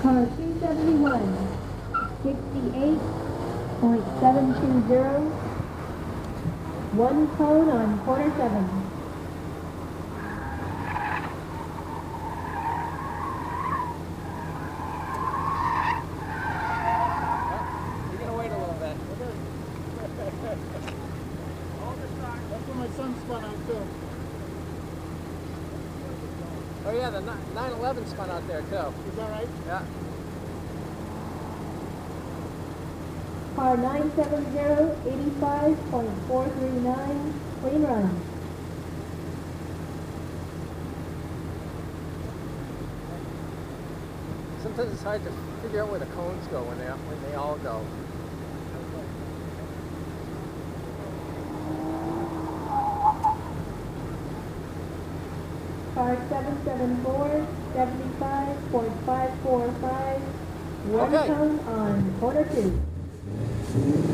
Car 271, 68.720. One cone on corner 7. You're going to wait a little bit. That's where my son spun out too. Oh yeah, the 911 spun out there too. Is that right? Yeah. Car 970, 85.439. Clean run. Sometimes it's hard to figure out where the cones go when they all go. Car 774, 75.545. One Okay. cone on corner 2.